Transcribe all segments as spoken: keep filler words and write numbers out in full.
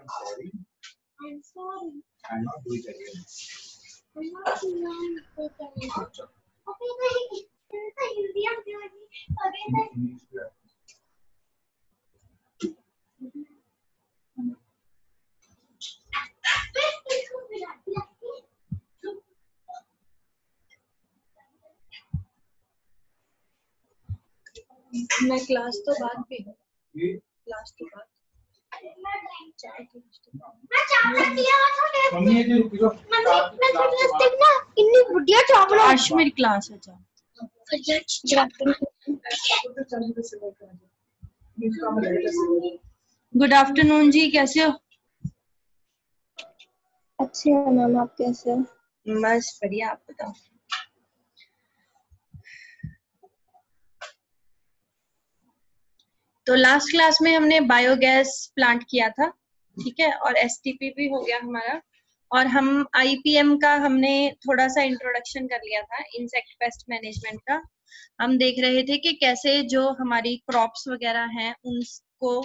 sorry. I'm sorry. I'm not doing it again. I'm not doing it again. Okay, नहीं तो हिंदी हम क्यों नहीं अरे मैं क्लास तो बाद पे हूँ, क्लास तो बाद आज मेरी क्लास है। गुड आफ्टरनून जी, कैसे हो? अच्छे हो मैम, आप कैसे हो? बस बढ़िया, आप बताओ। तो लास्ट क्लास में हमने बायोगैस प्लांट किया था, ठीक है, और एसटीपी भी हो गया हमारा, और हम आईपीएम का हमने थोड़ा सा इंट्रोडक्शन कर लिया था, इंसेक्ट पेस्ट मैनेजमेंट का। हम देख रहे थे कि कैसे जो हमारी क्रॉप्स वगैरह हैं उनको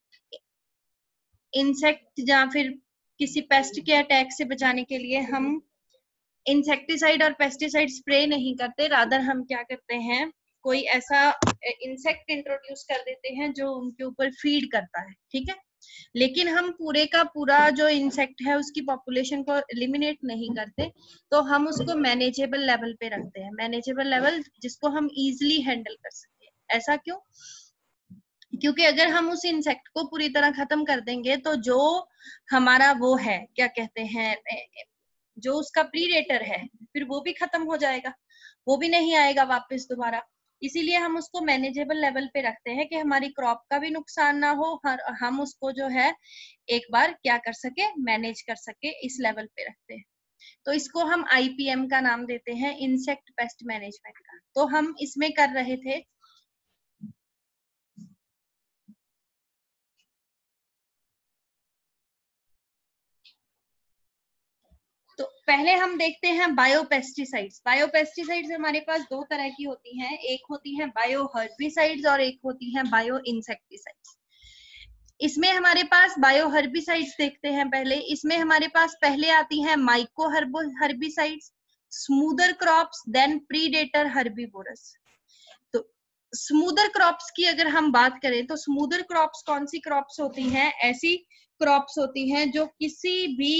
इंसेक्ट या फिर किसी पेस्ट के अटैक से बचाने के लिए हम इंसेक्टिसाइड और पेस्टिसाइड स्प्रे नहीं करते, रादर हम क्या करते हैं, कोई ऐसा इंसेक्ट इंट्रोड्यूस कर देते हैं जो उनके ऊपर फीड करता है, ठीक है। लेकिन हम पूरे का पूरा जो इंसेक्ट है उसकी पॉपुलेशन को एलिमिनेट नहीं करते, तो हम उसको मैनेजेबल लेवल पे रखते हैं। मैनेजेबल लेवल जिसको हम इजिली हैंडल कर सकते हैं। ऐसा क्यों? क्योंकि अगर हम उस इंसेक्ट को पूरी तरह खत्म कर देंगे तो जो हमारा वो है, क्या कहते हैं, जो उसका प्रीडेटर है, फिर वो भी खत्म हो जाएगा, वो भी नहीं आएगा वापस दोबारा। इसीलिए हम उसको मैनेजेबल लेवल पे रखते हैं कि हमारी क्रॉप का भी नुकसान ना हो, हम उसको जो है एक बार क्या कर सके, मैनेज कर सके, इस लेवल पे रखते हैं। तो इसको हम आईपीएम का नाम देते हैं, इंसेक्ट पेस्ट मैनेजमेंट का। तो हम इसमें कर रहे थे तो पहले हम देखते हैं बायोपेस्टिसाइड्स। बायोपेस्टिसाइड्स हमारे पास दो तरह की होती हैं, एक होती हैं बायो हर्बिसाइड्स और एक होती हैं बायो इंसेक्टिसाइड्स। इसमें हमारे पास बायो हर्बिसाइड्स देखते हैं पहले। इसमें हमारे पास पहले आती हैं mycoherbicides, smother crops, then predator herbivores. तो स्मूदर क्रॉप्स की अगर हम बात करें तो स्मूदर क्रॉप्स कौन सी क्रॉप्स होती हैं? ऐसी क्रॉप्स होती हैं जो किसी भी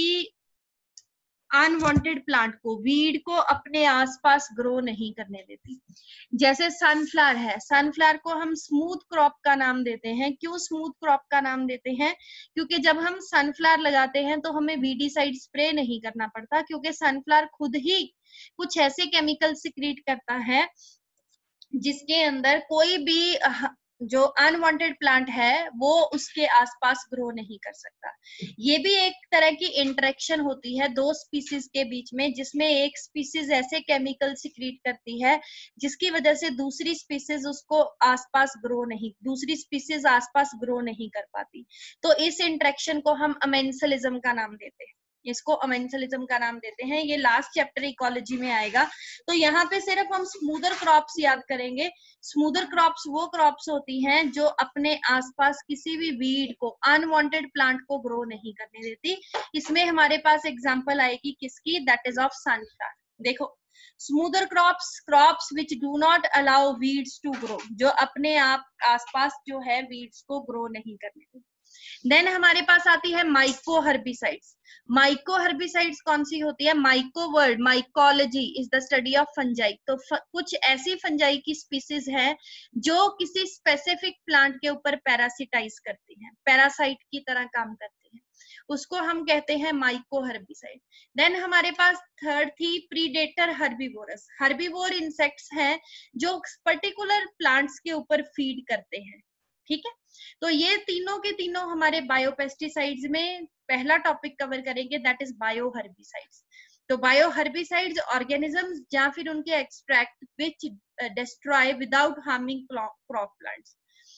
अनवांटेड प्लांट को, वीड को अपने आसपास ग्रो नहीं करने देती। जैसे सनफ्लावर है, सनफ्लावर को हम स्मूथ क्रॉप का नाम देते हैं। क्यों स्मूथ क्रॉप का नाम देते हैं? क्योंकि जब हम सनफ्लावर लगाते हैं तो हमें वीडीसाइड स्प्रे नहीं करना पड़ता, क्योंकि सनफ्लावर खुद ही कुछ ऐसे केमिकल सिक्रीट करता है जिसके अंदर कोई भी जो अनवांटेड प्लांट है वो उसके आसपास ग्रो नहीं कर सकता। ये भी एक तरह की इंटरेक्शन होती है दो स्पीसीज के बीच में, जिसमें एक स्पीसीज ऐसे केमिकल सिक्रीट करती है जिसकी वजह से दूसरी स्पीसीज उसको आसपास ग्रो नहीं, दूसरी स्पीसीज आसपास ग्रो नहीं कर पाती। तो इस इंटरेक्शन को हम अमेंसलिज्म का नाम देते हैं, इसको अमेंसलिज्म का नाम देते हैं। ये लास्ट चैप्टर इकोलॉजी में आएगा। तो यहाँ पे सिर्फ हम स्मूदर क्रॉप्स याद करेंगे। स्मूदर क्रॉप्स वो क्रॉप्स होती हैं जो अपने आसपास किसी भी वीड को, अनवांटेड प्लांट को ग्रो नहीं करने देती। इसमें हमारे पास एग्जांपल आएगी किसकी? That is of sunflower. देखो, smother crops, crops which do not allow weeds to grow, जो अपने आप आसपास जो है वीड्स को ग्रो नहीं करने देती। देन हमारे पास आती है माइको हर्बिसाइड्स। माइको हर्बिसाइड्स कौन सी होती है? Myco word, mycology is the study of fungi. तो कुछ ऐसी फंजाई की स्पीसीज है जो किसी स्पेसिफिक प्लांट के ऊपर पैरासिटाइज करती हैं, पैरासाइट की तरह काम करती हैं, उसको हम कहते हैं माइको हर्बिसाइड। देन हमारे पास थर्ड थी प्रीडेटर हर्बिवोरस। हर्बिवोर इंसेक्ट्स हैं जो पर्टिकुलर प्लांट्स के ऊपर फीड करते हैं, ठीक है। तो ये तीनों के तीनों हमारे बायोपेस्टिसाइड्स में पहला टॉपिक कवर करेंगे, दैट इज बायो हर्बिसाइड्स। तो बायो हर्बिसाइड्स ऑर्गेनिजम्स या फिर उनके extract which destroy without harming crop plants.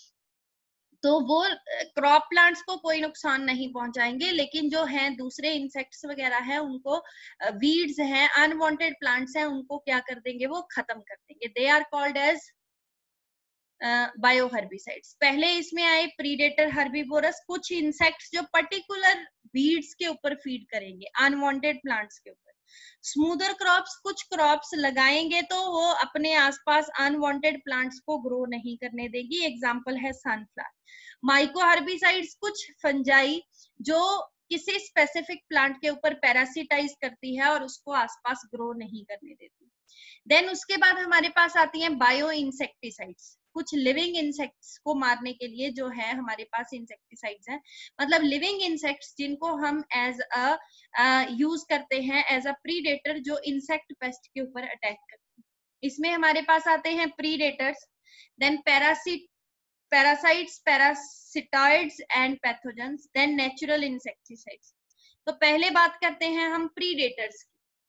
तो वो क्रॉप प्लांट्स को कोई नुकसान नहीं पहुंचाएंगे, लेकिन जो हैं दूसरे इंसेक्ट्स वगैरह हैं, उनको, वीड्स हैं, अनवांटेड प्लांट्स हैं, उनको क्या कर देंगे? वो खत्म कर देंगे। They are called as bioherbicides. पहले इसमें आए प्रीडेटर हर्बिवोरस, कुछ इंसेक्ट्स जो पर्टिकुलर वीड्स के ऊपर फीड करेंगे, अनवांटेड प्लांट्स के ऊपर। स्मूदर क्रॉप्स, कुछ क्रॉप्स लगाएंगे तो वो अपने आसपास अनवांटेड प्लांट्स को ग्रो नहीं करने देगी, एग्जांपल है सनफ्लावर। माइको हर्बिसाइड्स, कुछ फंजाई जो किसी स्पेसिफिक प्लांट के ऊपर पैरासिटाइज करती है और उसको आसपास ग्रो नहीं करने देती। देन उसके बाद हमारे पास आती हैं बायो इंसेक्टिसाइड्स, कुछ लिविंग इंसेक्ट्स को मारने के लिए जो है हमारे पास इंसेक्टिसाइड्स हैं, मतलब लिविंग इंसेक्ट्स जिनको हम एज अ यूज करते हैं एज अ प्रीडेटर, जो इंसेक्ट पेस्ट के ऊपर अटैक करते हैं। इसमें हमारे पास आते हैं predators, then parasite parasites, parasitoids and pathogens, then natural insecticides. तो पहले बात करते हैं हम प्रीडेटर्स की।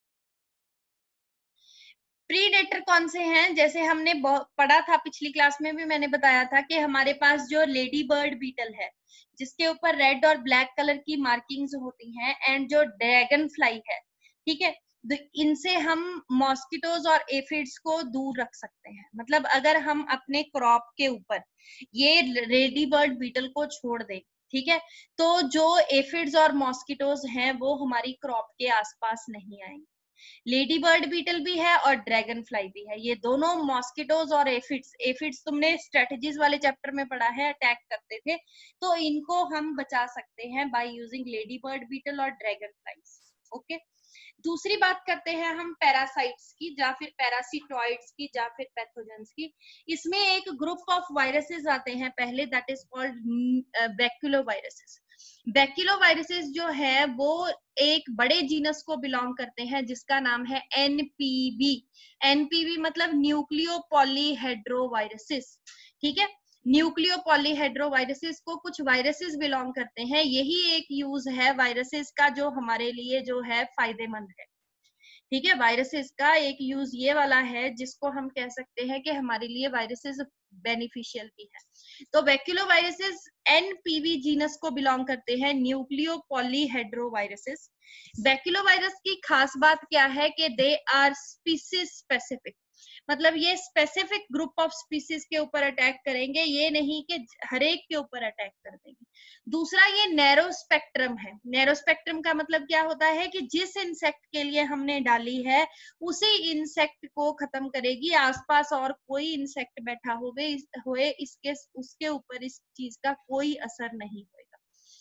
प्रीडेटर कौन से हैं? जैसे हमने पढ़ा था पिछली क्लास में भी, मैंने बताया था कि हमारे पास जो लेडी बर्ड बीटल है जिसके ऊपर रेड और ब्लैक कलर की मार्किंग्स होती हैं, एंड जो ड्रैगन फ्लाई है, ठीक है, इनसे हम मॉस्किटोज और एफिड्स को दूर रख सकते हैं। मतलब अगर हम अपने क्रॉप के ऊपर ये लेडी बर्ड बीटल को छोड़ दें, ठीक है, तो जो एफिड्स और मॉस्किटोज हैं वो हमारी क्रॉप के आसपास नहीं आएंगे। लेडी बर्ड बीटल भी है और ड्रैगन फ्लाई भी है, ये दोनों मॉस्किटोज और एफिड्स, एफिड्स तुमने स्ट्रेटजीज वाले चैप्टर में पढ़ा है, अटैक करते थे, तो इनको हम बचा सकते हैं by using ladybird beetle और ड्रैगन फ्लाइज। ओके, दूसरी बात करते हैं हम पैरासाइट्स की, या फिर पैरासिटॉइड्स की, या फिर पैथोजेंस की। इसमें एक ग्रुप ऑफ वायरसेस आते हैं पहले, that is called baculoviruses. Baculoviruses जो है वो एक बड़े जीनस को बिलोंग करते हैं जिसका नाम है एनपीवी। एनपीवी मतलब न्यूक्लियो पॉलीहेड्रोवायरसेस, ठीक है, न्यूक्लियो पॉलीहेड्रोवायरसेस को कुछ वायरसेस बिलोंग करते हैं। यही एक यूज है वायरसेस का जो हमारे लिए जो है फायदेमंद है, ठीक है, वायरसेस का एक यूज ये वाला है जिसको हम कह सकते हैं कि हमारे लिए वायरसेस बेनिफिशियल भी है। तो बैक्यूलोवायरसेस एनपीवी जीनस को बिलोंग करते हैं, न्यूक्लियो पॉलीहेड्रोवायरसेस। बैक्यूलोवायरस की खास बात क्या है कि दे आर स्पीसीज स्पेसिफिक, मतलब ये स्पेसिफिक ग्रुप ऑफ स्पीसीज के ऊपर अटैक करेंगे, ये नहीं कि हर एक के ऊपर अटैक कर देंगे। दूसरा, ये नैरो स्पेक्ट्रम है। नैरो स्पेक्ट्रम का मतलब क्या होता है कि जिस इंसेक्ट के लिए हमने डाली है उसी इंसेक्ट को खत्म करेगी, आसपास और कोई इंसेक्ट बैठा होवे हुए इसके उसके ऊपर इस चीज का कोई असर नहीं होगा।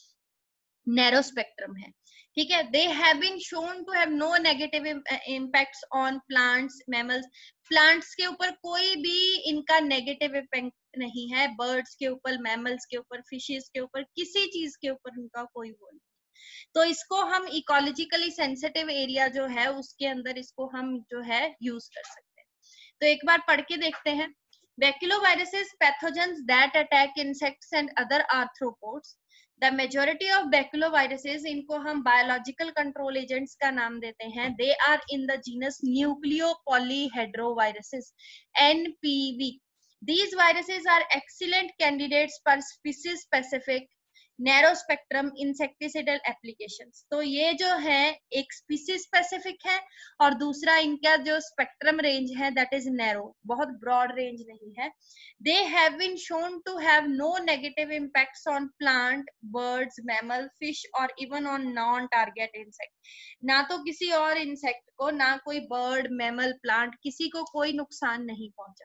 नैरो स्पेक्ट्रम है, ठीक है। They have been shown to have no negative impacts on plants, mammals. Plants के ऊपर कोई भी इनका नेगेटिव इम्पैक्ट नहीं है, बर्ड्स के ऊपर, मैमल्स के ऊपर, फिशेस के ऊपर, किसी चीज के ऊपर इनका कोई वो नहीं। तो इसको हम इकोलॉजिकली सेंसिटिव एरिया जो है उसके अंदर इसको हम जो है यूज कर सकते हैं। तो एक बार पढ़ के देखते हैं। Baculoviruses pathogens that attack insects and other arthropods. The majority of baculoviruses, इनको हम बायोलॉजिकल कंट्रोल एजेंट्स का नाम देते हैं। They are in the genus nucleopolyhedroviruses, NPV. These viruses are excellent candidates for species specific narrow spectrum insecticidal applications. तो ये जो है एक स्पीसीज स्पेसिफिक है और दूसरा इनका जो स्पेक्ट्रम रेंज है दैट इज नैरो, बहुत ब्रॉड रेंज नहीं है। They have been shown to have no negative impacts on plant, birds, mammal, fish और even on non target insect. ना तो किसी और इंसेक्ट को, ना कोई बर्ड, मैमल, प्लांट, किसी को कोई नुकसान नहीं पहुंचा।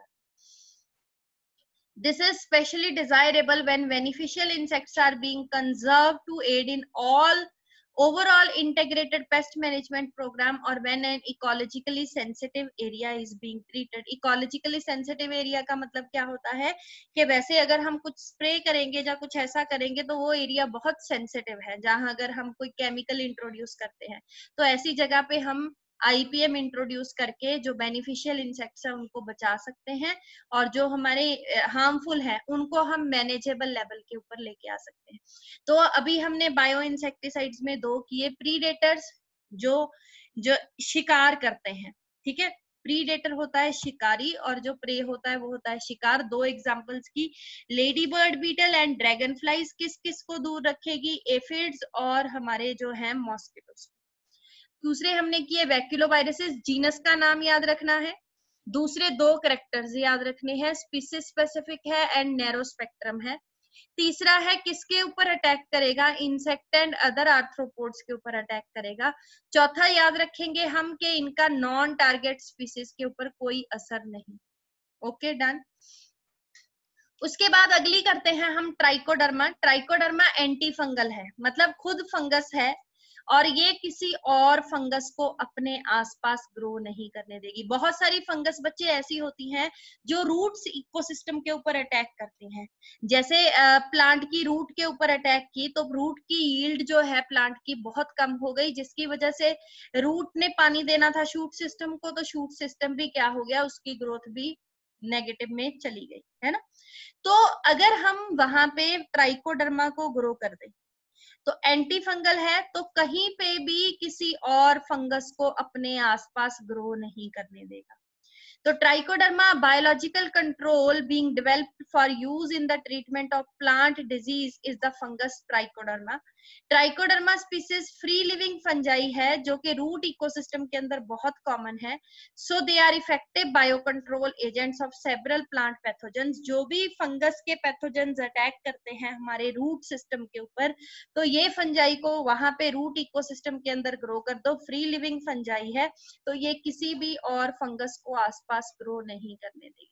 This is especially desirable when beneficial insects are being conserved to aid in all overall integrated pest management program or when an ecologically sensitive area is being treated. Ecologically sensitive area का मतलब क्या होता है कि वैसे अगर हम कुछ स्प्रे करेंगे या कुछ ऐसा करेंगे तो वो एरिया बहुत सेंसिटिव है, जहां अगर हम कोई केमिकल इंट्रोड्यूस करते हैं तो ऐसी जगह पे हम आईपीएम इंट्रोड्यूस करके जो बेनिफिशियल इंसेक्ट्स है उनको बचा सकते हैं और जो हमारे हार्मफुल है उनको हम मैनेजेबल लेवल के ऊपर लेके आ सकते हैं। तो अभी हमने बायो इंसेक्टिसाइड्स में दो किए, प्रीडेटर्स जो जो शिकार करते हैं, ठीक है, प्रीडेटर होता है शिकारी और जो प्रे होता है वो होता है शिकार। दो एग्जांपल्स की, ladybird beetle and dragonflies किस किस को दूर रखेगी, एफिड्स और हमारे जो है मॉस्किटोस। दूसरे हमने किए बैक्यूलोवायरसेस, जीनस का नाम याद रखना है, दूसरे दो करेक्टर्स याद रखने हैं, स्पीसीज स्पेसिफिक है एंड नैरो स्पेक्ट्रम है। तीसरा है किसके ऊपर अटैक करेगा, इंसेक्ट एंड अदर आर्थ्रोपोड्स के ऊपर अटैक करेगा। चौथा याद रखेंगे हम कि इनका नॉन टारगेट स्पीसीज के ऊपर कोई असर नहीं। Okay done. उसके बाद अगली करते हैं हम ट्राइकोडर्मा। ट्राइकोडर्मा एंटी फंगल है, मतलब खुद फंगस है और ये किसी और फंगस को अपने आसपास ग्रो नहीं करने देगी। बहुत सारी फंगस बच्चे ऐसी होती हैं जो रूट्स इकोसिस्टम के ऊपर अटैक करती हैं। जैसे प्लांट की रूट के ऊपर अटैक की तो रूट की यील्ड जो है प्लांट की बहुत कम हो गई, जिसकी वजह से रूट ने पानी देना था शूट सिस्टम को, तो शूट सिस्टम भी क्या हो गया, उसकी ग्रोथ भी नेगेटिव में चली गई, है ना। तो अगर हम वहां पे ट्राइकोडर्मा को ग्रो कर दें तो एंटी फंगल है, तो कहीं पे भी किसी और फंगस को अपने आसपास ग्रो नहीं करने देगा। तो Trichoderma biological control being developed for use in the treatment of plant disease is the fungus Trichoderma. Trichoderma species free living fungi है जो कि रूट इकोसिस्टम के अंदर बहुत कॉमन है। So they are effective bio control agents of several plant pathogens. जो भी fungus के पैथोजेंस अटैक करते हैं हमारे रूट सिस्टम के ऊपर, तो ये फंजाई को वहां पे रूट इकोसिस्टम के अंदर ग्रो कर दो। फ्री लिविंग फंजाई है तो ये किसी भी और फंगस को आसपास ग्रो नहीं करने देगी।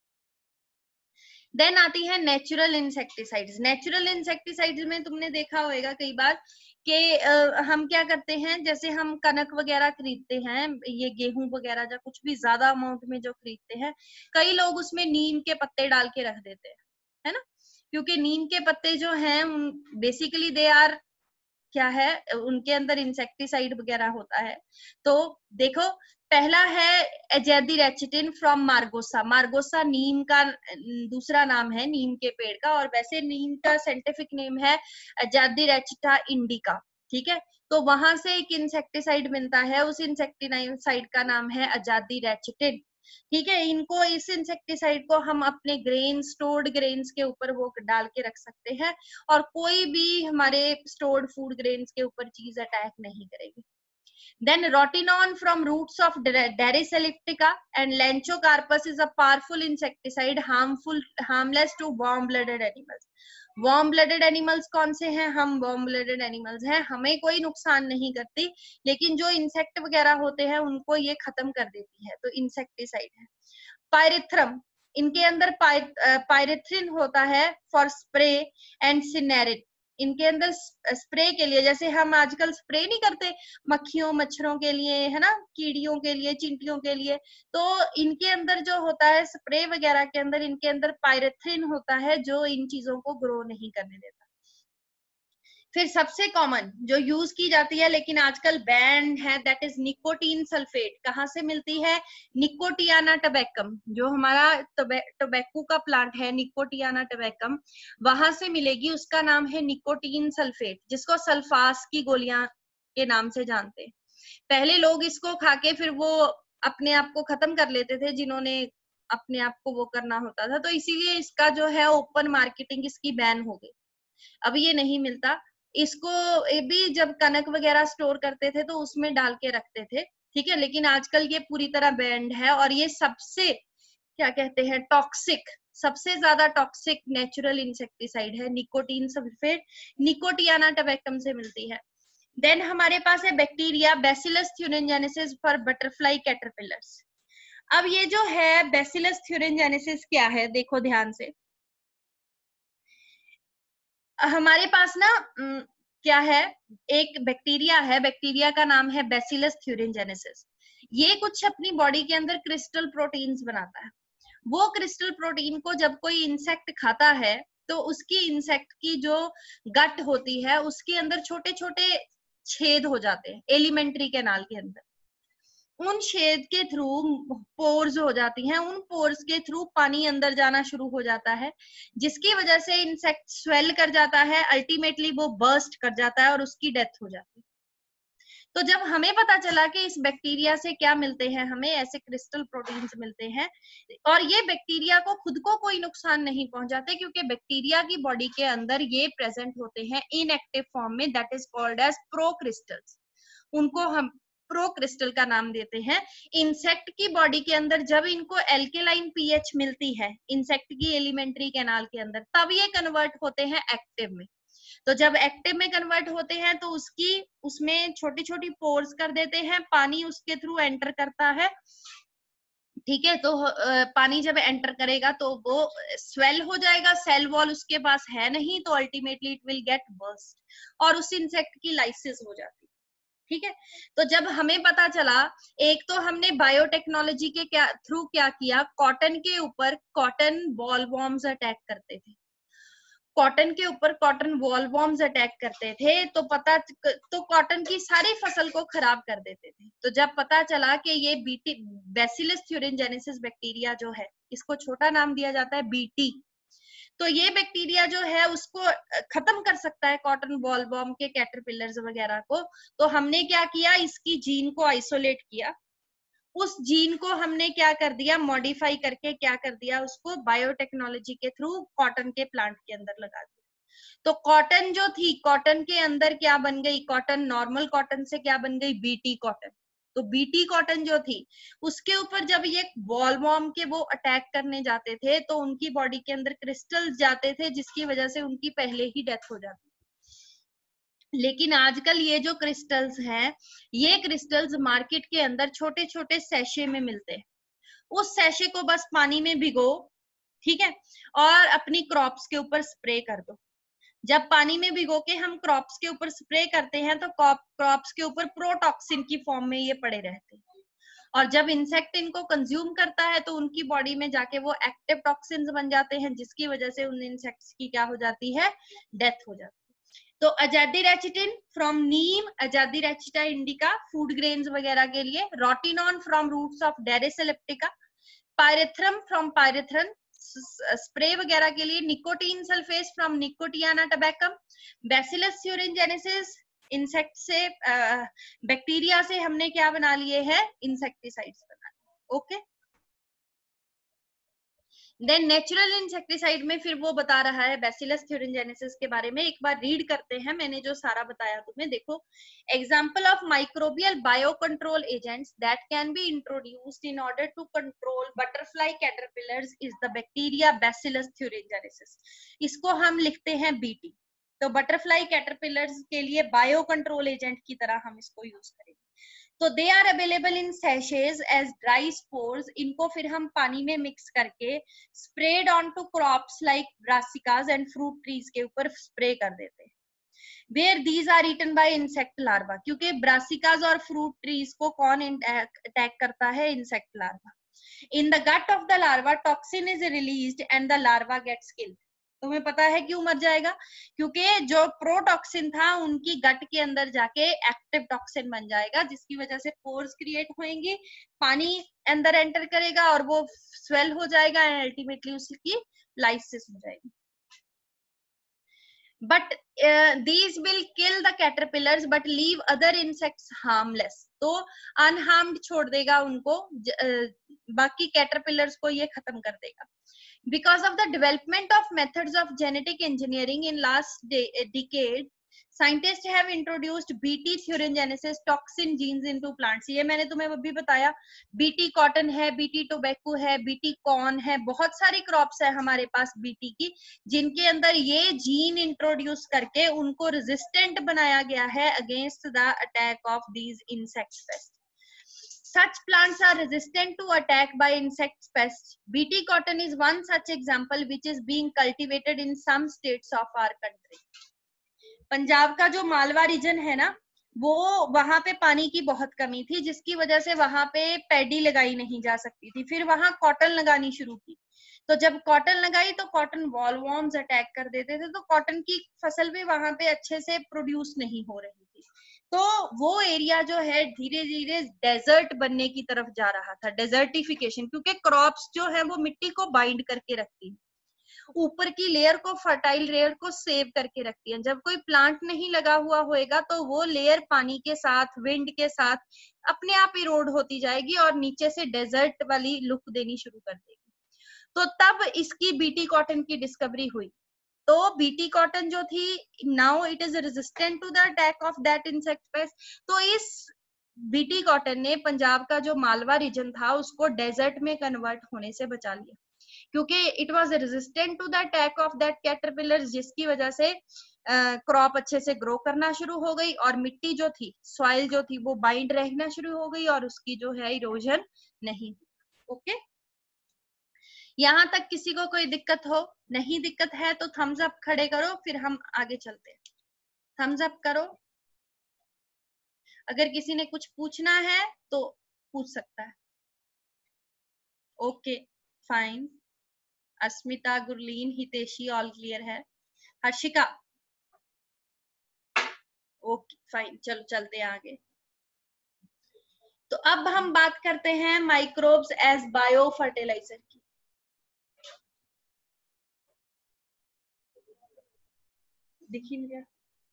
देन आती है नेचुरल इंसेक्टिसाइड्स। नेचुरल इंसेक्टिसाइड्स में तुमने देखा होगा कई बार कि हम क्या करते हैं, जैसे हम कनक वगैरह खरीदते हैं, ये गेहूं वगैरह जो कुछ भी ज्यादा अमाउंट में जो खरीदते हैं, कई लोग उसमें नीम के पत्ते डाल के रख देते हैं, है ना। क्योंकि नीम के पत्ते जो हैं बेसिकली दे आर क्या है, उनके अंदर इंसेक्टिसाइड वगैरह होता है। तो देखो पहला है एजेडिरेचिटिन फ्रॉम मार्गोसा। मार्गोसा नीम का दूसरा नाम है, नीम के पेड़ का, और वैसे नीम का साइंटिफिक नेम है एजेडिरेचिटा इंडिका, ठीक है। तो वहां से एक इंसेक्टिसाइड मिलता है, उस इंसेक्टिसाइड का नाम है एजेडिरेचिटिन, ठीक है। इनको इस इंसेक्टिसाइड को हम अपने ग्रेन स्टोर्ड ग्रेन्स के ऊपर वो डाल के रख सकते हैं और कोई भी हमारे स्टोर्ड फूड ग्रेन्स के ऊपर चीज अटैक नहीं करेगी। Then rotinon from roots of Derris elliptica and Lenchocarpus is a powerful insecticide, harmful, harmless to warm-blooded animals. Warm blooded animals कौन से हैं, हम वार्म ब्लडेड एनिमल्स हैं, हमें कोई नुकसान नहीं करती, लेकिन जो इंसेक्ट वगैरह होते हैं उनको ये खत्म कर देती है, तो इंसेक्टिसाइड है। पायरिथ्रम, इनके अंदर पायरिथ्रिन होता है फॉर स्प्रे एंड सिनेरिट। इनके अंदर स्प्रे के लिए, जैसे हम आजकल स्प्रे नहीं करते मक्खियों मच्छरों के लिए, है ना, कीड़ियों के लिए, चींटियों के लिए, तो इनके अंदर जो होता है स्प्रे वगैरह के अंदर, इनके अंदर पायरेथ्रिन होता है जो इन चीजों को ग्रो नहीं करने देता। फिर सबसे कॉमन जो यूज की जाती है लेकिन आजकल बैन है, दैट इज निकोटीन सल्फेट। कहाँ से मिलती है, निकोटियाना टबैकम, जो हमारा टोबैको का प्लांट है निकोटियाना टबैकम, वहां से मिलेगी। उसका नाम है निकोटीन सल्फेट, जिसको सल्फास की गोलियां के नाम से जानते हैं। पहले लोग इसको खा के फिर वो अपने आप को खत्म कर लेते थे, जिन्होंने अपने आप को वो करना होता था, तो इसीलिए इसका जो है ओपन मार्केटिंग इसकी बैन हो गई, अब ये नहीं मिलता। इसको भी जब कनक वगैरह स्टोर करते थे तो उसमें डाल के रखते थे, ठीक है, लेकिन आजकल ये पूरी तरह बैंड है। और ये सबसे क्या कहते हैं टॉक्सिक, सबसे ज्यादा टॉक्सिक नेचुरल इंसेक्टिसाइड है निकोटीन सल्फेट, निकोटियाना टबैकम से मिलती है। देन हमारे पास है bacteria Bacillus thuringiensis for butterfly caterpillars. अब ये जो है बैसिलस थ्यूरिनजेनेसिस क्या है, देखो ध्यान से, हमारे पास ना क्या है, एक बैक्टीरिया है, बैक्टीरिया का नाम है बैसिलस थ्यूरिनजेनेसिस। ये कुछ अपनी बॉडी के अंदर क्रिस्टल प्रोटीन्स बनाता है। वो क्रिस्टल प्रोटीन को जब कोई इंसेक्ट खाता है तो उसकी इंसेक्ट की जो गट होती है उसके अंदर छोटे छोटे छेद हो जाते हैं एलिमेंट्री कैनाल के अंदर। उन छेद के थ्रू पोर्स हो जाती हैं, उन पोर्स के थ्रू पानी अंदर जाना शुरू हो जाता है, जिसकी वजह से इंसेक्ट स्वेल कर जाता है, अल्टीमेटली वो बर्स्ट कर जाता है और उसकी डेथ हो जाती है। तो जब हमें पता चला कि इस बैक्टीरिया से क्या मिलते हैं, हमें ऐसे क्रिस्टल प्रोटीन्स मिलते हैं, और ये बैक्टीरिया को खुद को कोई नुकसान नहीं पहुंचाते, क्योंकि बैक्टीरिया की बॉडी के अंदर ये प्रेजेंट होते हैं इनएक्टिव फॉर्म में, that is called as procrystals. उनको हम प्रो क्रिस्टल का नाम देते हैं। इंसेक्ट की बॉडी के अंदर जब इनको एल्केलाइन पीएच मिलती है इंसेक्ट की एलिमेंट्री कैनाल के अंदर, तब ये कन्वर्ट होते हैं एक्टिव में। तो जब एक्टिव में कन्वर्ट होते हैं तो उसकी उसमें छोटी छोटी पोर्स कर देते हैं, पानी उसके थ्रू एंटर करता है, ठीक है। तो पानी जब एंटर करेगा तो वो स्वेल हो जाएगा, सेल वॉल उसके पास है नहीं, तो ultimately it will get burst और उस इंसेक्ट की लाइसिस हो जाती है, ठीक है। तो जब हमें पता चला, एक तो हमने बायोटेक्नोलॉजी के क्या थ्रू क्या किया, कॉटन के ऊपर कॉटन बॉलवॉर्म्स अटैक करते थे, कॉटन के ऊपर कॉटन बॉलवॉर्म्स अटैक करते थे, तो पता तो कॉटन की सारी फसल को खराब कर देते थे। तो जब पता चला कि ये बीटी बैसिलस थ्यूरिनजेनेसिस बैक्टीरिया जो है, इसको छोटा नाम दिया जाता है बीटी, तो ये बैक्टीरिया जो है उसको खत्म कर सकता है कॉटन बॉलवॉर्म के कैटरपिलर्स वगैरह को। तो हमने क्या किया, इसकी जीन को आइसोलेट किया, उस जीन को हमने क्या कर दिया, मॉडिफाई करके क्या कर दिया, उसको बायोटेक्नोलॉजी के थ्रू कॉटन के प्लांट के अंदर लगा दिया। तो कॉटन जो थी, कॉटन के अंदर क्या बन गई, कॉटन नॉर्मल कॉटन से क्या बन गई, बीटी कॉटन। तो बीटी कॉटन जो थी उसके ऊपर जब ये बॉलवॉर्म के वो अटैक करने जाते थे तो उनकी बॉडी के अंदर क्रिस्टल्स जाते थे, जिसकी वजह से उनकी पहले ही डेथ हो जाती। लेकिन आजकल ये जो क्रिस्टल्स हैं, ये क्रिस्टल्स मार्केट के अंदर छोटे छोटे सैशे में मिलते हैं। उस सैशे को बस पानी में भिगो, ठीक है, और अपनी क्रॉप्स के ऊपर स्प्रे कर दो। जब पानी में भिगो के हम क्रॉप्स के ऊपर स्प्रे करते हैं तो क्रॉप्स के ऊपर प्रोटॉक्सिन की फॉर्म में ये पड़े रहते हैं, और जब इंसेक्ट इनको कंज्यूम करता है तो उनकी बॉडी में जाके वो एक्टिव टॉक्सिन्स बन जाते हैं, जिसकी वजह से उन इंसेक्ट्स की क्या हो जाती है, डेथ हो जाती है। तो azadirachtin from neem, Azadirachta indica food grains वगैरह के लिए, rotenone from roots of derris elliptica, pyrethrum from pyrethrin spray वगैरह के लिए, nicotine sulphate from Nicotiana tabacum, Bacillus thuringiensis insect से बैक्टीरिया से हमने क्या बना लिए हैं, इंसेक्टिसाइड्स बना लिए, ओके। देन नेचुरल इंसेक्टिसाइड में फिर वो बता रहा है बैसिलस थ्यूरिनजेनेसिस के बारे में, एक बार रीड करते हैं, मैंने जो सारा बताया तुम्हें देखो। Example of microbial bio control agents that can be introduced in order to control butterfly caterpillars is the bacteria Bacillus thuringiensis. इसको हम लिखते हैं बीटी। तो बटरफ्लाई कैटरपिलर्स के लिए बायो कंट्रोल एजेंट की तरह हम इसको यूज करेंगे। तो दे आर अवेलेबल इन सैशेज एज ड्राई स्पोर्स, इनको फिर हम पानी में मिक्स करके spread on to crops like brassicas and fruit trees के ऊपर स्प्रे कर देते हैं, where these are eaten by insect larva, क्योंकि ब्रासिकास और फ्रूट ट्रीज को कौन अटैक करता है, insect larva. In the gut of the larva toxin is released and the larva gets killed. तुम्हें पता है क्यों मर जाएगा, क्योंकि जो प्रोटॉक्सिन था उनकी गट के अंदर जाके एक्टिव टॉक्सिन बन जाएगा, जिसकी वजह से पोर्स क्रिएट होंगी, पानी अंदर एंटर करेगा और वो स्वेल हो जाएगा एंड अल्टीमेटली उसकी लाइसिस हो जाएगी। But these will kill the caterpillars but leave other insects harmless. तो अनहार्म्ड छोड़ देगा उनको, uh, बाकी कैटरपिलर्स को ये खत्म कर देगा। Because of the development of methods of genetic engineering in last de decade, scientists have introduced B T theuringenesis toxin genes into plants. ये मैंने तुम्हें अभी बताया, B T कॉटन है, B T टोबैको है, B T कॉर्न है, बहुत सारी क्रॉप्स है हमारे पास B T की, जिनके अंदर ये जीन इंट्रोड्यूस करके उनको रेजिस्टेंट बनाया गया है against the attack of these insect pest. Such plants are resistant to attack by insect pests. B T cotton is one such example which is being cultivated in some states of our country. Punjab का जो Malwa reason है ना, वो वहां पे पानी की बहुत कमी थी, जिसकी वजह से वहां पे पैडी लगाई नहीं जा सकती थी। फिर वहां कॉटन लगानी शुरू की, तो जब कॉटन लगाई तो कॉटन बॉलवॉर्म्स अटैक कर देते थे, तो कॉटन की फसल भी वहां पे अच्छे से प्रोड्यूस नहीं हो रही थी। तो वो एरिया जो है धीरे धीरे डेजर्ट बनने की तरफ जा रहा था, डेजर्टिफिकेशन, क्योंकि क्रॉप्स जो है वो मिट्टी को बाइंड करके रखती है, ऊपर की लेयर को, फर्टाइल लेयर को सेव करके रखती है। जब कोई प्लांट नहीं लगा हुआ होएगा तो वो लेयर पानी के साथ, विंड के साथ अपने आप इरोड होती जाएगी और नीचे से डेजर्ट वाली लुक देनी शुरू कर देगी। तो तब इसकी बीटी कॉटन की डिस्कवरी हुई। तो बीटी कॉटन जो थी, now it is resistant to the attack of that insect pest. तो इस बीटी कॉटन ने पंजाब का जो मालवा रीजन था उसको डेजर्ट में कन्वर्ट होने से बचा लिया, क्योंकि it was resistant to the attack of that caterpillar, जिसकी वजह से क्रॉप uh, अच्छे से ग्रो करना शुरू हो गई और मिट्टी जो थी, सॉइल जो थी वो बाइंड रहना शुरू हो गई और उसकी जो है इरोजन नहीं। Okay okay? यहाँ तक किसी को कोई दिक्कत हो? नहीं दिक्कत है तो थम्स अप खड़े करो, फिर हम आगे चलते हैं। थम्स अप करो। अगर किसी ने कुछ पूछना है तो पूछ सकता है। Okay fine. Asmita, Gurleen, Hiteshi all clear है। हर्षिका ओके फाइन, चलो चलते हैं आगे। तो अब हम बात करते हैं माइक्रोब्स एज बायो फर्टिलाइजर की। देखिए क्या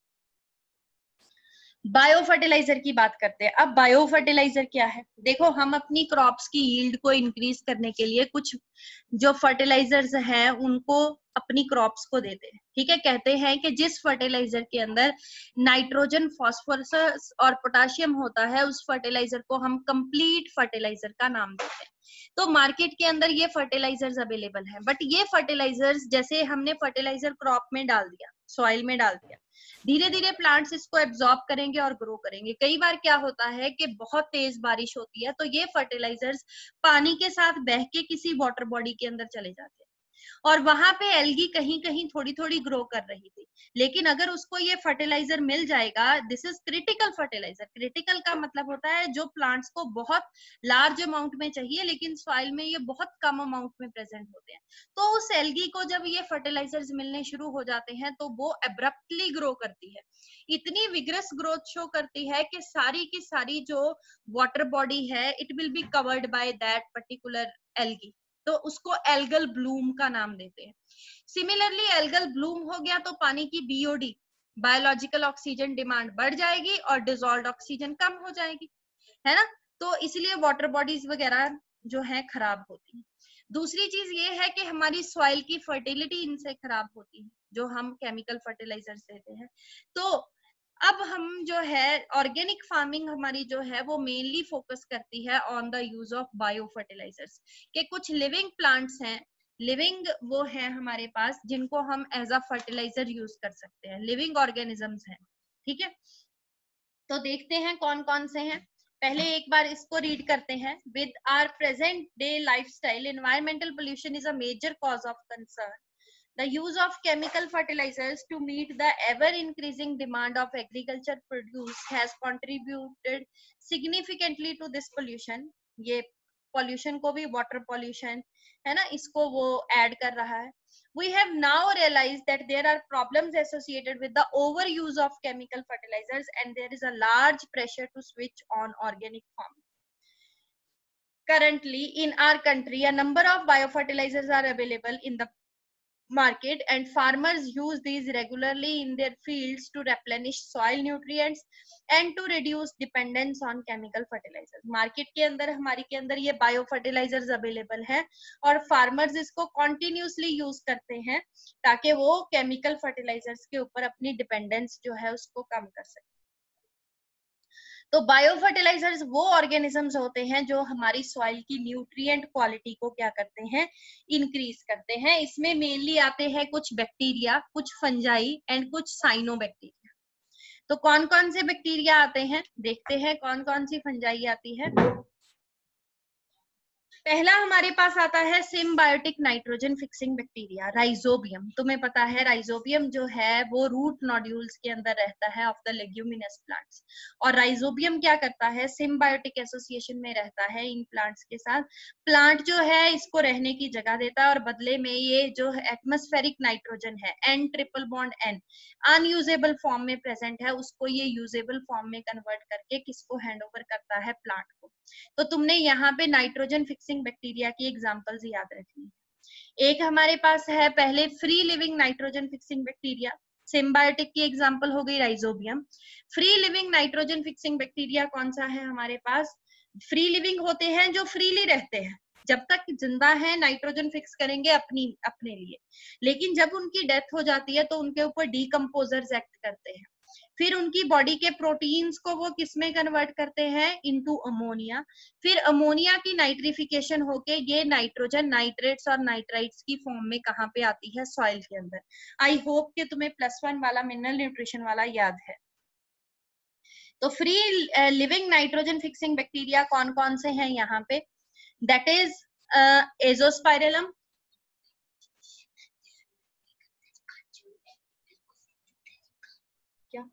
बायो फर्टिलाइजर की बात करते हैं। अब बायो फर्टिलाइजर क्या है? देखो, हम अपनी क्रॉप्स की यील्ड को इंक्रीज करने के लिए कुछ जो फर्टिलाइजर्स हैं उनको अपनी क्रॉप्स को देते हैं, ठीक है। कहते हैं कि जिस फर्टिलाइजर के अंदर नाइट्रोजन, फास्फोरस और पोटाशियम होता है उस फर्टिलाइजर को हम कंप्लीट फर्टिलाइजर का नाम देते हैं। तो मार्केट के अंदर ये फर्टिलाइजर्स अवेलेबल है, बट ये फर्टिलाइजर्स जैसे हमने फर्टिलाइजर क्रॉप में डाल दिया, सॉइल में डाल दिया, धीरे धीरे प्लांट्स इसको एब्जॉर्ब करेंगे और ग्रो करेंगे। कई बार क्या होता है कि बहुत तेज बारिश होती है तो ये फर्टिलाइजर्स पानी के साथ बह के किसी वाटर बॉडी के अंदर चले जाते हैं और वहां पे एल्गी कहीं कहीं थोड़ी थोड़ी ग्रो कर रही थी। लेकिन अगर उसको ये फर्टिलाइजर मिल जाएगा, this is critical fertiliser. Critical का मतलब होता है जो प्लांट्स को बहुत लार्ज अमाउंट में चाहिए लेकिन सॉइल में ये बहुत कम अमाउंट में प्रेजेंट होते हैं। तो उस एल्गी को जब ये फर्टिलाइजर्स मिलने शुरू हो जाते हैं तो वो एब्रप्टली ग्रो करती है, इतनी विग्रस ग्रोथ शो करती है कि सारी की सारी जो वाटर बॉडी है it will be covered by that particular algae. तो उसको एल्गल ब्लूम का नाम देते हैं। सिमिलरली एल्गल ब्लूम हो गया तो पानी की बीओडी, बायोलॉजिकल ऑक्सीजन डिमांड बढ़ जाएगी और डिसॉल्व्ड ऑक्सीजन कम हो जाएगी, है ना। तो इसलिए वाटर बॉडीज वगैरह जो है खराब होती है। दूसरी चीज ये है कि हमारी सॉइल की फर्टिलिटी इनसे खराब होती है जो हम केमिकल फर्टिलाइजर्स देते हैं। तो अब हम जो है ऑर्गेनिक फार्मिंग हमारी जो है वो मेनली फोकस करती है on the use of bio fertilisers के कुछ लिविंग प्लांट्स हैं, लिविंग वो है हमारे पास जिनको हम एज अ फर्टिलाइजर यूज कर सकते हैं, लिविंग ऑर्गेनिजम्स हैं, ठीक है। तो देखते हैं कौन कौन से हैं। पहले एक बार इसको रीड करते हैं। With our present day lifestyle, environmental pollution is a major cause of concern. The use of chemical fertilizers to meet the ever-increasing demand of agriculture produce has contributed significantly to this pollution. ये pollution को भी water pollution है ना, इसको वो add कर रहा है. We have now realized that there are problems associated with the overuse of chemical fertilizers and there is a large pressure to switch on organic farming. Currently, in our country, a number of biofertilizers are available in the market and farmers use these regularly in their fields to replenish soil nutrients and to reduce dependence on chemical fertilizers. market के अंदर हमारी के अंदर ये bio fertilizers available है और farmers इसको continuously use करते हैं ताकि वो chemical fertilizers के ऊपर अपनी dependence जो है उसको कम कर सके। तो बायो फर्टिलाइजर्स वो ऑर्गेनिजम्स होते हैं जो हमारी सॉइल की न्यूट्रिएंट क्वालिटी को क्या करते हैं, इंक्रीज करते हैं। इसमें मेनली आते हैं कुछ बैक्टीरिया, कुछ फंजाई एंड कुछ साइनोबैक्टीरिया। तो कौन कौन से बैक्टीरिया आते हैं देखते हैं, कौन कौन सी फंजाई आती है। पहला हमारे पास आता है symbiotic nitrogen fixing bacteria, Rhizobium. तुम्हें पता है राइजोबियम जो है वो रूट नोड्यूल्स के अंदर रहता है ऑफ द लेग्यूमिनस प्लांट्स और राइजोबियम क्या करता है, सिम्बायोटिक एसोसिएशन में रहता है इन प्लांट्स के साथ। प्लांट जो है इसको रहने की जगह देता है और बदले में ये जो एटमॉस्फेरिक नाइट्रोजन है N triple bond N unusable form में प्रेजेंट है उसको ये यूजेबल फॉर्म में कन्वर्ट करके किसको हैंड ओवर करता है, प्लांट को। तो तुमने यहाँ पे नाइट्रोजन फिक्सिंग बैक्टीरिया की एग्जांपल्स याद रखनी है। एक हमारे पास है पहले free living nitrogen fixing bacteria, symbiotic की एग्जांपल हो गई Rhizobium. Free living nitrogen fixing bacteria कौन सा है हमारे पास, फ्री लिविंग होते हैं जो फ्रीली रहते हैं, जब तक जिंदा है नाइट्रोजन फिक्स करेंगे अपनी अपने लिए, लेकिन जब उनकी डेथ हो जाती है तो उनके ऊपर डीकम्पोजर्स एक्ट करते हैं। फिर उनकी बॉडी के प्रोटीन्स को वो किस में कन्वर्ट करते हैं, इनटू अमोनिया। फिर अमोनिया की नाइट्रिफिकेशन होके ये नाइट्रोजन नाइट्रेट्स और नाइट्राइट्स की फॉर्म में कहाँ पे आती है, सॉइल के अंदर। आई होप कि तुम्हें प्लस वन वाला मिनरल न्यूट्रिशन वाला याद है। तो free living nitrogen fixing bacteria कौन कौन से हैं यहाँ पे, दैट इज एजोस्पाइरलम, क्या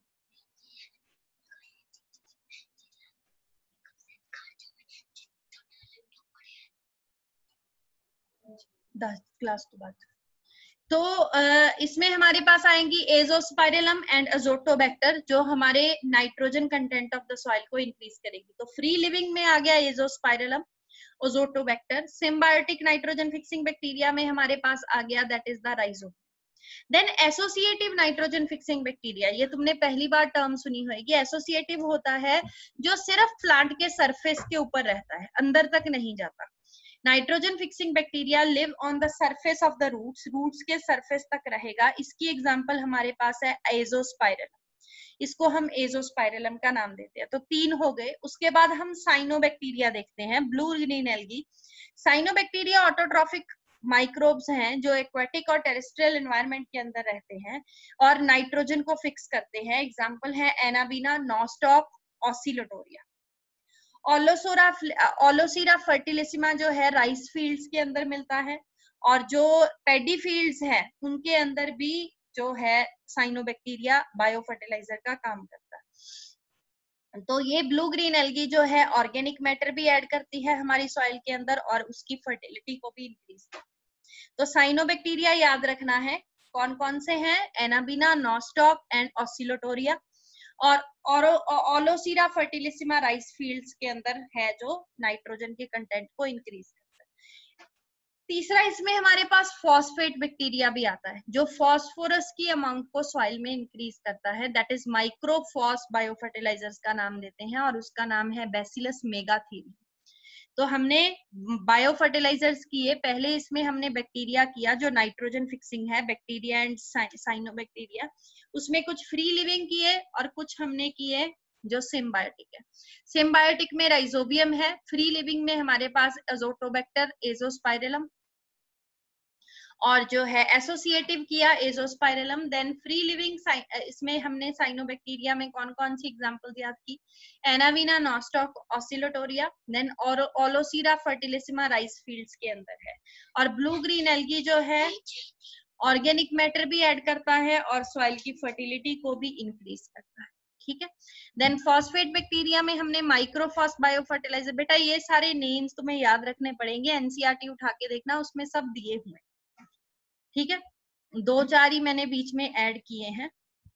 दस क्लास के बाद। तो इसमें हमारे पास आएंगी एजोस्पाइरलम एंड अजोटोबैक्टर, जो हमारे nitrogen content of the soil को इंक्रीज करेगी। तो फ्री लिविंग में आ गया Azospirillum, Azotobacter. Symbiotic nitrogen fixing bacteria में हमारे पास आ गया that is the Rhizobium. Then associative nitrogen fixing bacteria, ये तुमने पहली बार टर्म सुनी होगी। एसोसिएटिव होता है जो सिर्फ प्लांट के सरफेस के ऊपर रहता है, अंदर तक नहीं जाता। Nitrogen fixing bacteria live on the surface of the roots, roots के सरफेस तक रहेगा। इसकी एग्जांपल हमारे पास है एजोस्पाइरलम, इसको हम एजोस्पाइरलम का नाम देते हैं। तो तीन हो गए। उसके बाद हम साइनोबैक्टीरिया देखते हैं, blue green algae. Cyanobacteria autotrophic microbes हैं जो एक्वेटिक और टेरेस्ट्रियल एनवायरनमेंट के अंदर रहते हैं और नाइट्रोजन को फिक्स करते हैं। एग्जांपल है एनाबीना, नॉस्टॉक, ऑसिलोटोरिया। ओलोसोरा ओलोसीरा फर्टिलिसिमा जो है राइस फील्ड्स के अंदर मिलता है, और जो पेडी फील्ड्स है उनके अंदर भी जो है साइनोबैक्टीरिया बायो फर्टिलाइजर का काम करता है। तो ये ब्लू ग्रीन एल्गी जो है ऑर्गेनिक मैटर भी ऐड करती है हमारी सॉइल के अंदर और उसकी फर्टिलिटी को भी इंक्रीज करती है। तो साइनोबैक्टीरिया याद रखना है कौन कौन से हैं, एनाबीना, नॉस्टॉक एंड ऑसिलोटोरिया। और ओलोसीरा फर्टिलिसिमा राइस फील्ड्स के अंदर है जो नाइट्रोजन के कंटेंट को इंक्रीज करता है। तीसरा इसमें हमारे पास फॉस्फेट बैक्टीरिया भी आता है जो फॉस्फोरस की अमाउंट को सॉइल में इंक्रीज करता है, that is microphos bio fertilisers का नाम देते हैं और उसका नाम है बैसिलस मेगाथीरियम। तो हमने बायो फर्टिलाइजर्स किए, पहले इसमें हमने बैक्टीरिया किया जो नाइट्रोजन फिक्सिंग है, बैक्टीरिया एंड साइनोबैक्टीरिया। उसमें कुछ फ्री लिविंग किए और कुछ हमने किए जो सिम्बायोटिक है। सिम्बायोटिक में राइजोबियम है, फ्री लिविंग में हमारे पास अजोटोबैक्टर, एजोस्पाइरलम, और जो है एसोसिएटिव किया एजोस्पाइरलम। देन फ्री लिविंग इसमें हमने साइनोबैक्टीरिया में कौन कौन सी एग्जांपल्स याद की, एनावीना, नॉस्टॉक, ऑसिलोटोरिया। देन और ओलोसीरा फर्टिलिसिमा राइस फील्ड्स के अंदर है। और ब्लू ग्रीन एल्गी जो है ऑर्गेनिक मैटर भी ऐड करता है और सॉइल की फर्टिलिटी को भी इंक्रीज करता है, ठीक है। देन फॉस्फेट बैक्टीरिया में हमने माइक्रोफॉस बायो फर्टिलाइजर, बेटा ये सारे नेम्स तुम्हें याद रखने पड़ेंगे, एनसीईआरटी उठा के देखना उसमें सब दिए हुए, ठीक है। दो चार ही मैंने बीच में ऐड किए हैं।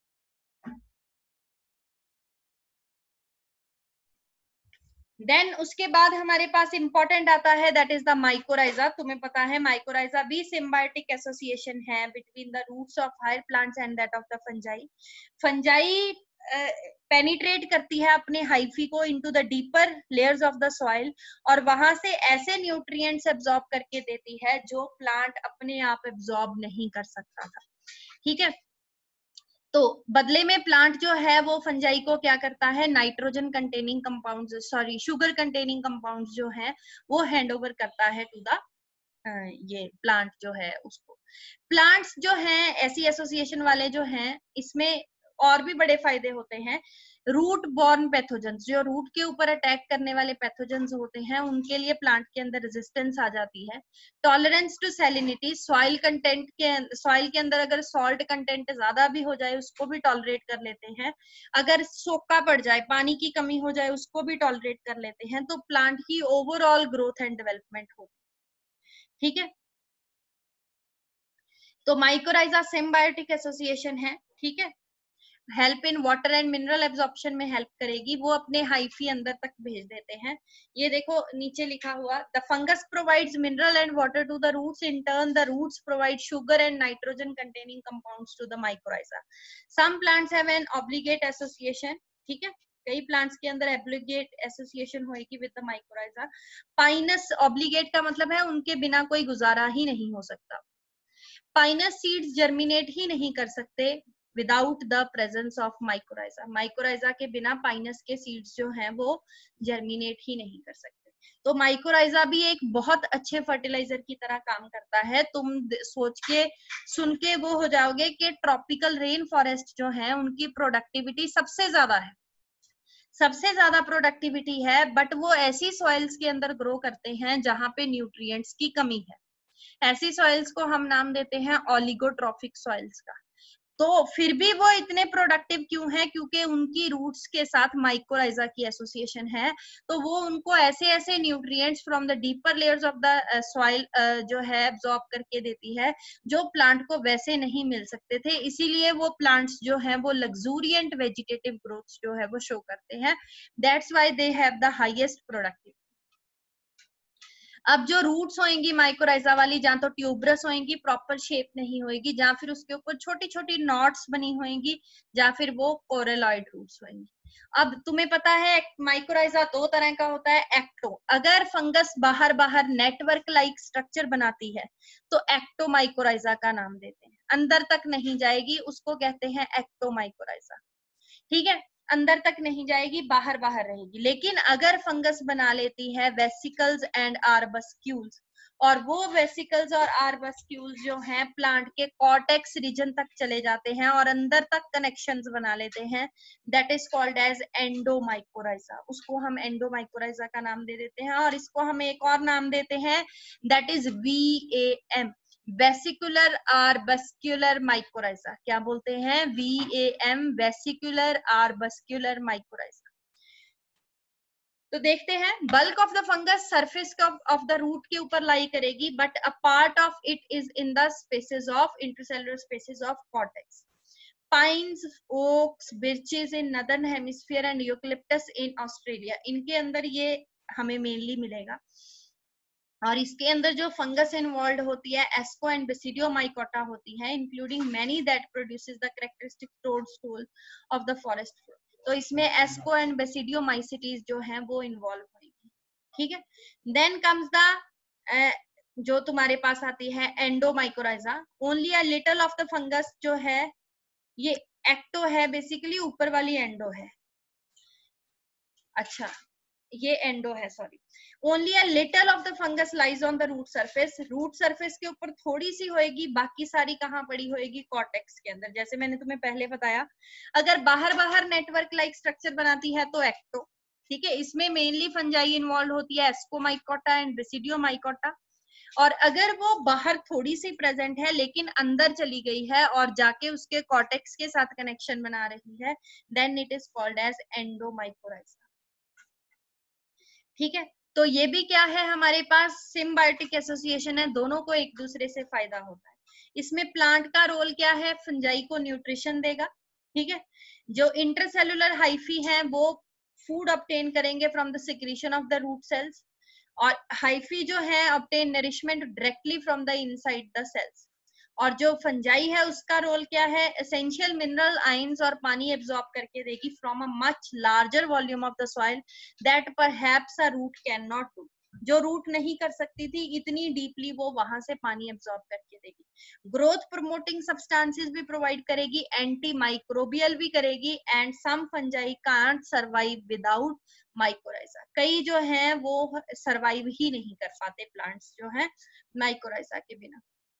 देन उसके बाद हमारे पास इंपॉर्टेंट आता है दैट इज द माइकोराइजा। तुम्हें पता है माइकोराइजा भी सिम्बायोटिक एसोसिएशन है between the roots of higher plants and that of the fungi. Fungi penetrate करती है अपने हाइफी को into the deeper layers of the soil और वहां से ऐसे न्यूट्रिएंट्स एब्जॉर्ब करके देती है जो प्लांट अपने आप एब्जॉर्ब नहीं कर सकता था, ठीक है। तो बदले में प्लांट जो है वो फंजाई को क्या करता है, nitrogen containing compounds, sorry sugar containing compounds जो है वो हैंड ओवर करता है टू द ये प्लांट जो है उसको। प्लांट्स जो हैं ऐसी एसोसिएशन वाले जो हैं इसमें और भी बड़े फायदे होते हैं। रूट बॉर्न पैथोजेंस, जो रूट के ऊपर अटैक करने वाले पैथोजेंस होते हैं उनके लिए प्लांट के अंदर रेजिस्टेंस आ जाती है। Tolerance to salinity, soil content के सॉइल के अंदर अगर सॉल्ट कंटेंट ज्यादा भी हो जाए उसको भी टॉलरेट कर लेते हैं। अगर सोखा पड़ जाए, पानी की कमी हो जाए उसको भी टॉलरेट कर लेते हैं। तो प्लांट की ओवरऑल ग्रोथ एंड डेवलपमेंट होती है, ठीक है। तो माइकोराइजा सिम्बायोटिक एसोसिएशन है, ठीक है। Help in water and mineral absorption में हेल्प करेगी, वो अपने हाइफी अंदर तक भेज देते हैं। ये देखो नीचे लिखा हुआ, the fungus provides mineral and water to the roots, in turn the roots provide sugar and nitrogen containing compounds to the mycorrhiza. Some plants have an obligate association, ठीक है, कई प्लांट्स के अंदर ऑब्लिगेट एसोसिएशन होगी with the mycorrhiza. Pinus, obligate का मतलब है उनके बिना कोई गुजारा ही नहीं हो सकता। पाइनस सीड्स जर्मिनेट ही नहीं कर सकते without the presence of mycorrhiza. Mycorrhiza के बिना पाइनस के सीड्स जो हैं वो जर्मिनेट ही नहीं कर सकते। तो माइकोराइजा भी एक बहुत अच्छे फर्टिलाइजर की तरह काम करता है। तुम सोच के सुन के वो हो जाओगे कि ट्रॉपिकल रेन फॉरेस्ट जो है उनकी प्रोडक्टिविटी सबसे ज्यादा है, सबसे ज्यादा प्रोडक्टिविटी है, बट वो ऐसी सॉइल्स के अंदर ग्रो करते हैं जहां पे न्यूट्रिएंट्स की कमी है। ऐसी सॉइल्स को हम नाम देते हैं ओलिगोट्रॉफिक सॉइल्स का। तो फिर भी वो इतने प्रोडक्टिव क्यों है? क्योंकि उनकी रूट्स के साथ माइकोराइजा की एसोसिएशन है, तो वो उनको ऐसे ऐसे nutrients from the deeper layers of the soil जो है एब्जॉर्ब करके देती है, जो प्लांट को वैसे नहीं मिल सकते थे। इसीलिए वो प्लांट्स जो है वो लग्जूरियंट वेजिटेटिव ग्रोथ जो है वो शो करते हैं। That's why they have the highest productivity. अब जो रूट्स होंगी माइकोराइजा वाली, जहां तो ट्यूबरस होंगी, प्रॉपर शेप नहीं होगी, जहां फिर उसके ऊपर छोटी छोटी नॉट्स बनी होंगी, जहां फिर वो कोरेलॉइड रूट्स होंगी। अब तुम्हें पता है माइकोराइजा दो तरह का होता है। एक्टो, अगर फंगस बाहर बाहर नेटवर्क लाइक स्ट्रक्चर बनाती है तो एक्टो माइकोराइजा का नाम देते हैं। अंदर तक नहीं जाएगी उसको कहते हैं एक्टो माइकोराइजा, ठीक है, अंदर तक नहीं जाएगी, बाहर बाहर रहेगी। लेकिन अगर फंगस बना लेती है वेसिकल्स एंड आर्बस्क्यूल्स, और वो वेसिकल्स और आर्बस्क्यूल्स जो हैं प्लांट के कॉर्टेक्स रीजन तक चले जाते हैं और अंदर तक कनेक्शंस बना लेते हैं, that is called as endomycorrhiza. उसको हम एंडोमाइकोराइजा का नाम दे देते हैं। और इसको हम एक और नाम देते हैं, that is V A M, vesicular arbuscular mycorrhiza. क्या बोलते हैं? V A M, vesicular arbuscular mycorrhiza. तो देखते हैं, bulk of the fungus surface of the root के ऊपर लाई करेगी, but a part of it is in the spaces of intercellular spaces of cortex. Pines, oaks, birches in northern hemisphere and eucalyptus in Australia, इनके अंदर ये हमें mainly मिलेगा। और इसके अंदर जो फंगस इन्वॉल्व होती है एस्को एंड बेसिडियोमाइकोटा होती है, including many that produces the characteristic toadstool of the forest floor. तो इसमें एस्को एंड बेसिडियोमाइसिटीज जो हैं वो इन्वॉल्व होंगी, ठीक है। देन कम्स द जो तुम्हारे पास आती है endomycorrhiza. Only a little of the fungus जो है ये एक्टो है, बेसिकली ऊपर वाली एंडो है। अच्छा, ये एंडो है, sorry. Only a little of the fungus lies on the root surface. Root surface के ऊपर थोड़ी सी होएगी, बाकी सारी कहाँ पड़ी होएगी? कॉर्टेक्स के अंदर। जैसे मैंने तुम्हें पहले बताया, अगर बाहर बाहर नेटवर्क लाइक स्ट्रक्चर बनाती है तो एक्टो, ठीक है। इसमें मेनली फंजाई इन्वॉल्व होती है, एस्कोमाइकोटा एंड बेसिडियोमाइकोटा। और अगर वो बाहर थोड़ी सी प्रेजेंट है लेकिन अंदर चली गई है और जाके उसके कॉर्टेक्स के साथ कनेक्शन बना रही है, then it is called as endomycorrhiza, ठीक है। तो ये भी क्या है, हमारे पास सिम्बायोटिक एसोसिएशन है, दोनों को एक दूसरे से फायदा होता है। इसमें प्लांट का रोल क्या है? फंजाई को न्यूट्रिशन देगा, ठीक है। जो इंटरसेलुलर हाइफी है वो फूड ऑब्टेन करेंगे from the secretion of the root cells, और हाइफी जो है obtain nourishment directly from the inside the cells. और जो फंजाई है उसका रोल क्या है? एसेंशियल मिनरल, आयंस और पानी एब्जॉर्ब करके देगी from a much larger volume of the soil that perhaps a root can not do. जो रूट नहीं कर सकती थी इतनी डीपली, वो वहां से पानी एब्जॉर्ब करके देगी। ग्रोथ प्रमोटिंग सब्सटेंसेस भी प्रोवाइड करेगी, एंटी माइक्रोबियल भी करेगी, and some fungi can't survive without mycorrhiza. कई जो हैं वो सर्वाइव ही नहीं कर पाते प्लांट्स जो हैं माइकोराइजा के बिना।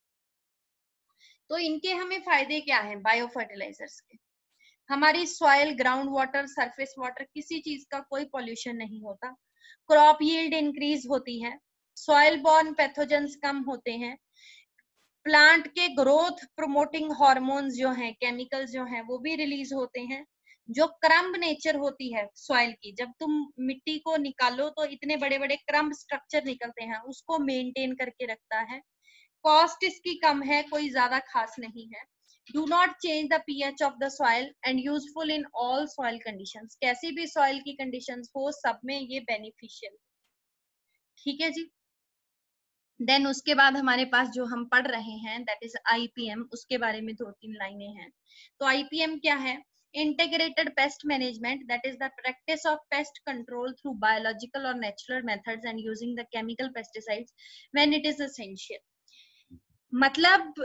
तो इनके हमें फायदे क्या हैं बायो फर्टिलाइजर्स के? हमारी soil, ground water, surface water, किसी चीज का कोई पॉल्यूशन नहीं होता। क्रॉप यील्ड इंक्रीज होती है, सॉइल बॉर्न पैथोजेंस कम होते हैं, प्लांट के ग्रोथ प्रमोटिंग हार्मोन्स जो हैं, केमिकल्स जो हैं वो भी रिलीज होते हैं। जो क्रम्ब नेचर होती है सॉइल की, जब तुम मिट्टी को निकालो तो इतने बड़े बड़े क्रम्ब स्ट्रक्चर निकलते हैं, उसको मेंटेन करके रखता है। कॉस्ट इसकी कम है, कोई ज्यादा खास नहीं है। Do not change the pH of the soil and useful in all soil conditions. कैसी भी soil की conditions हो, सब में ये beneficial, ठीक है जी। देन उसके बाद हमारे पास जो हम पढ़ रहे हैं that is I P M, उसके बारे में दो तीन लाइनें हैं। तो I P M क्या है? Integrated pest management, that is the practice of pest control through biological or natural methods and using the chemical pesticides when it is essential. मतलब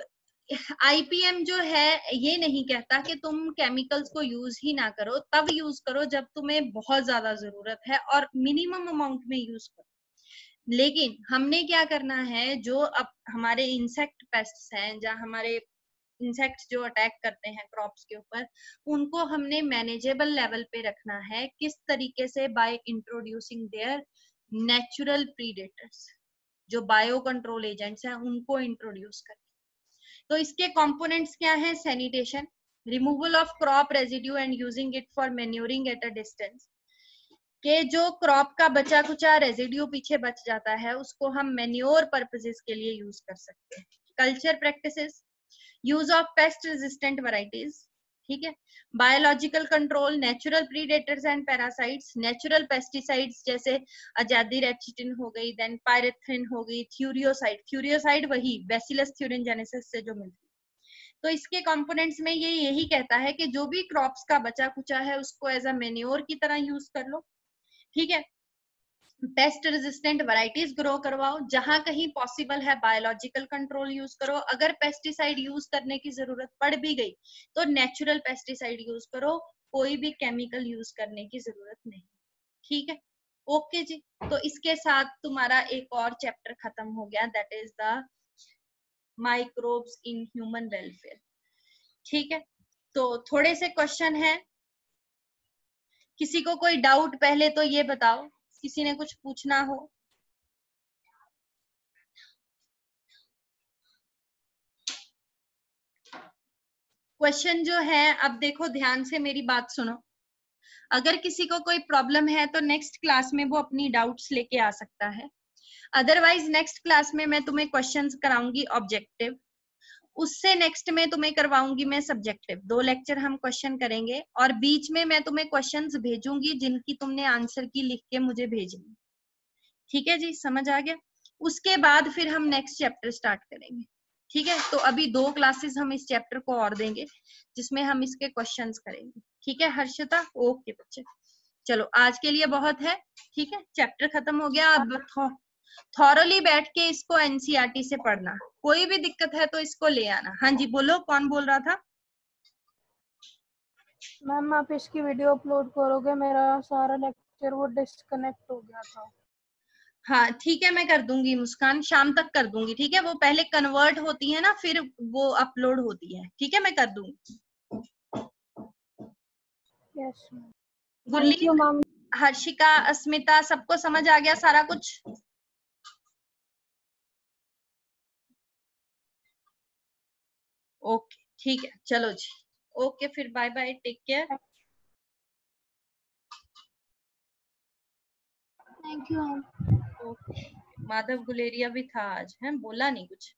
आईपीएम जो है ये नहीं कहता कि तुम केमिकल्स को यूज ही ना करो, तब यूज करो जब तुम्हें बहुत ज्यादा जरूरत है और मिनिमम अमाउंट में यूज करो। लेकिन हमने क्या करना है, जो अब हमारे इंसेक्ट पेस्ट्स हैं, जहाँ हमारे इंसेक्ट्स जो अटैक करते हैं क्रॉप्स के ऊपर, उनको हमने मैनेजेबल लेवल पे रखना है। किस तरीके से? By introducing their natural predators, जो बायो कंट्रोल एजेंट्स हैं उनको इंट्रोड्यूस करके। तो इसके कंपोनेंट्स क्या हैं? Sanitation, removal of crop residue and using it for manuring at a distance, के जो क्रॉप का बचा कुचा रेजिड्यू पीछे बच जाता है उसको हम मैन्योर पर्पसेस के लिए यूज कर सकते हैं। Culture practices, use of pest resistant varieties, ठीक है। Biological control, natural predators and parasites, natural pesticides जैसे अजादिरेचिटिन हो गई, देन पायरेथ्रिन हो गई, थ्यूरियोसाइड, थ्यूरियोसाइड वही बैसिलस थ्यूरिनजेनेसिस से जो मिलती है। तो इसके कंपोनेंट्स में ये यही कहता है कि जो भी क्रॉप्स का बचा कुचा है उसको एज अ मेन्योर की तरह यूज कर लो, ठीक है। पेस्ट रेजिस्टेंट वैरायटीज ग्रो करवाओ, जहां कहीं पॉसिबल है बायोलॉजिकल कंट्रोल यूज करो। अगर पेस्टिसाइड यूज करने की जरूरत पड़ भी गई तो नेचुरल पेस्टिसाइड यूज करो, कोई भी केमिकल यूज करने की जरूरत नहीं, ठीक है। ओके जी, तो इसके साथ तुम्हारा एक और चैप्टर खत्म हो गया, that is the microbes in human welfare, ठीक है। तो थोड़े से क्वेश्चन है, किसी को कोई डाउट पहले तो ये बताओ, किसी ने कुछ पूछना हो? क्वेश्चन जो है, अब देखो ध्यान से मेरी बात सुनो, अगर किसी को कोई प्रॉब्लम है तो नेक्स्ट क्लास में वो अपनी डाउट्स लेके आ सकता है। अदरवाइज नेक्स्ट क्लास में मैं तुम्हें क्वेश्चंस कराऊंगी ऑब्जेक्टिव, उससे नेक्स्ट में तुम्हें करवाऊंगी मैं सब्जेक्टिव। दो लेक्चर हम क्वेश्चन करेंगे और बीच में मैं तुम्हें क्वेश्चंस भेजूंगी जिनकी तुमने आंसर की लिख के मुझे भेजनी, ठीक है जी, समझ आ गया। उसके बाद फिर हम नेक्स्ट चैप्टर स्टार्ट करेंगे, ठीक है। तो अभी दो क्लासेस हम इस चैप्टर को और देंगे जिसमें हम इसके क्वेश्चंस करेंगे, ठीक है हर्षिता? ओके बच्चे, चलो आज के लिए बहुत है, ठीक है, चैप्टर खत्म हो गया। अब थॉरली बैठ के इसको एनसीईआरटी से पढ़ना, कोई भी दिक्कत है तो इसको ले आना। हाँ जी बोलो, कौन बोल रहा था? मैम आप इसकी वीडियो अपलोड करोगे? मेरा सारा लेक्चर वो डिस्कनेक्ट हो गया था। हाँ ठीक है, मैं कर दूंगी मुस्कान, शाम तक कर दूंगी, ठीक है। वो पहले कन्वर्ट होती है ना, फिर वो अपलोड होती है, ठीक है, मैं कर दूंगी। Yes ma'am, thank Gurleen, you ma'am. Harshika, Asmita, सबको समझ आ गया सारा कुछ? ओके ठीक है, चलो जी, ओके फिर bye bye, take care. Thank you ma'am. Okay, Madhav Guleria भी था आज, है बोला नहीं कुछ।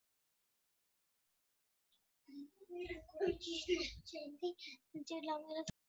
कोई चीज चाहिए थी, मुझे लग रहा